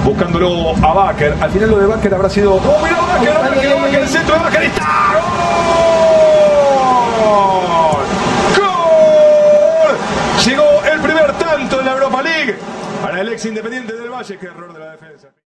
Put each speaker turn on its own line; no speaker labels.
buscándolo a Bakker. Al final lo de Bakker habrá sido... ¡Oh, mirá Bakker! El centro de Bakker está... ¡Gol! ¡Gol! Llegó el primer tanto en la Europa League para el ex Independiente del Valle. ¡Qué error de la defensa!